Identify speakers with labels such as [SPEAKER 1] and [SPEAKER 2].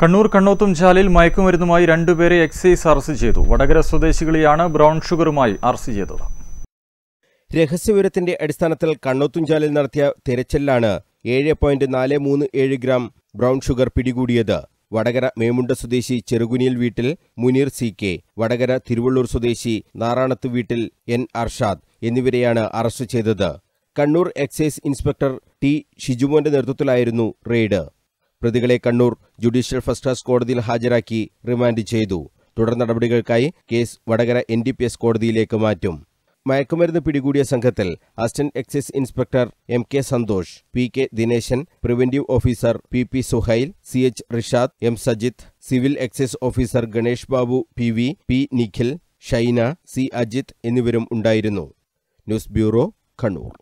[SPEAKER 1] കണ്ണൂർ കണ്ണോത്തുംചാലിൽ മയക്കുമരുന്നുമായി രണ്ടുപേരെ excise arrest ചെയ്തു. വടകര സ്വദേശികളെയാണ് ബ്രൗൺ ഷുഗറുമായി അറസ്റ്റ് ചെയ്തത്.
[SPEAKER 2] രഹസ്യവിവരത്തിന്റെ അടിസ്ഥാനത്തിൽ കണ്ണോത്തുംചാലിൽ നടത്തിയ തിരച്ചിലാണ് 7.437 ഗ്രാം ബ്രൗൺ ഷുഗർ പിടികൂടിയത്. വടകര മേമുണ്ട സ്വദേശി ചെറുകുനിയിൽ വീട്ടിൽ മുനീർ CK, വടകര തിരുവള്ളൂർ സ്വദേശി നാറാണത്ത് വീട്ടിൽ N അർഷാദ് എന്നിവരെയാണ് അറസ്റ്റ് ചെയ്തത്. കണ്ണൂർ എക്സൈസ് ഇൻസ്പെക്ടർ T ഷിജുമോന്റെ നേതൃത്വത്തിലായിരുന്നു റെയ്ഡ്. പ്രതികളെ കണ്ണൂർ ജുഡീഷ്യൽ ഫസ്റ്റ് ക്ലാസ് കോടതിയിൽ ഹാജരാക്കി റിമാൻഡ് ചെയ്തു. തുടർ നടപടികൾക്കായി കേസ് വടകര NDPS കോടതിയിലേക്ക് മാറ്റും. മയക്കുമരുന്ന് പിടികൂടിയ സംഘത്തിൽ assistant excise inspector MK Santhosh, PK Dineshan, preventive officer PP Suhail, CH Rishad, M Sajith, civil excise officer Ganesh Babu PV, P Nikhil, Shaina, C Ajith എന്നിവരും ഉണ്ടായിരുന്നു. News bureau, Kannur.